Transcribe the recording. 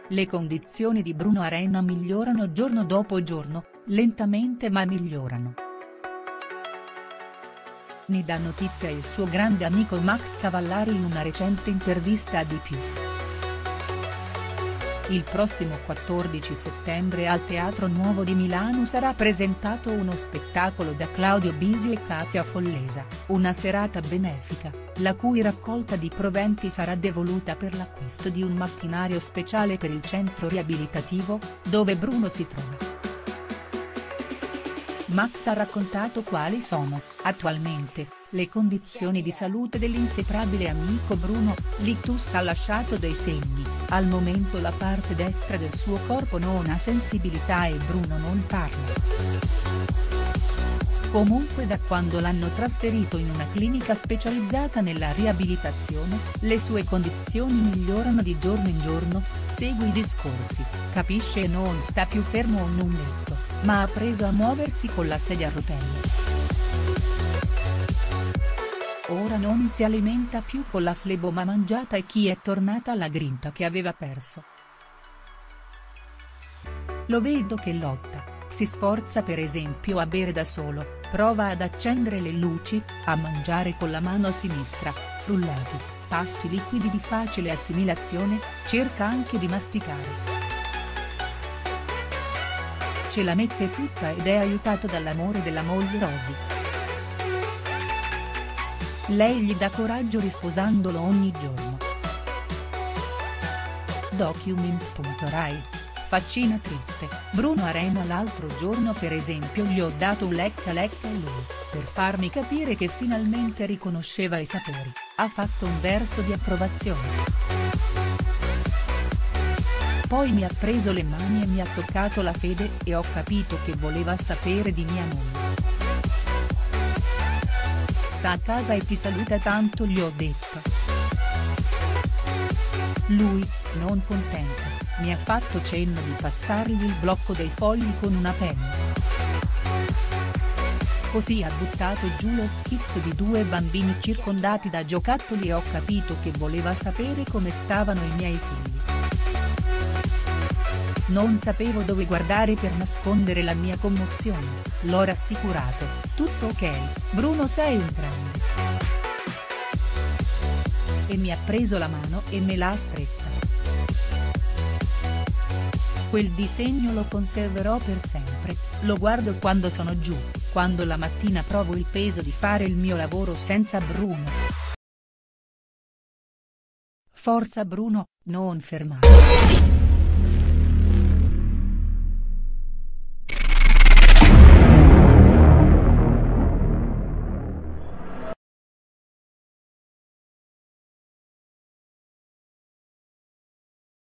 Le condizioni di Bruno Arena migliorano giorno dopo giorno, lentamente ma migliorano. Ne dà notizia il suo grande amico Max Cavallari in una recente intervista a Di Più. Il prossimo 14 settembre al Teatro Nuovo di Milano sarà presentato uno spettacolo da Claudio Bisio e Katia Follesa, una serata benefica, la cui raccolta di proventi sarà devoluta per l'acquisto di un macchinario speciale per il centro riabilitativo, dove Bruno si trova. Max ha raccontato quali sono, attualmente, le condizioni di salute dell'inseparabile amico Bruno. L'ictus ha lasciato dei segni, al momento la parte destra del suo corpo non ha sensibilità e Bruno non parla. Comunque da quando l'hanno trasferito in una clinica specializzata nella riabilitazione, le sue condizioni migliorano di giorno in giorno, segue i discorsi, capisce e non sta più fermo in un letto, ma ha preso a muoversi con la sedia a rotelle. Ora non si alimenta più con la flebo ma mangiata e chi è tornata alla grinta che aveva perso. Lo vedo che lotta, si sforza per esempio a bere da solo, prova ad accendere le luci, a mangiare con la mano sinistra, frullati, pasti liquidi di facile assimilazione, cerca anche di masticare. Ce la mette tutta ed è aiutato dall'amore della moglie Rosy. Lei gli dà coraggio risposandolo ogni giorno. Document.rai. Faccina triste, Bruno Arena l'altro giorno per esempio gli ho dato un lecca lecca e lui, per farmi capire che finalmente riconosceva i sapori, ha fatto un verso di approvazione. Poi mi ha preso le mani e mi ha toccato la fede e ho capito che voleva sapere di mia moglie. Sta a casa e ti saluta tanto, gli ho detto. Lui, non contento, mi ha fatto cenno di passargli il blocco dei fogli con una penna. Così ha buttato giù lo schizzo di due bambini circondati da giocattoli e ho capito che voleva sapere come stavano i miei figli. Non sapevo dove guardare per nascondere la mia commozione, l'ho rassicurato, tutto ok, Bruno sei un grande. E mi ha preso la mano e me l'ha stretta. Quel disegno lo conserverò per sempre, lo guardo quando sono giù, quando la mattina provo il peso di fare il mio lavoro senza Bruno. Forza Bruno, non fermare.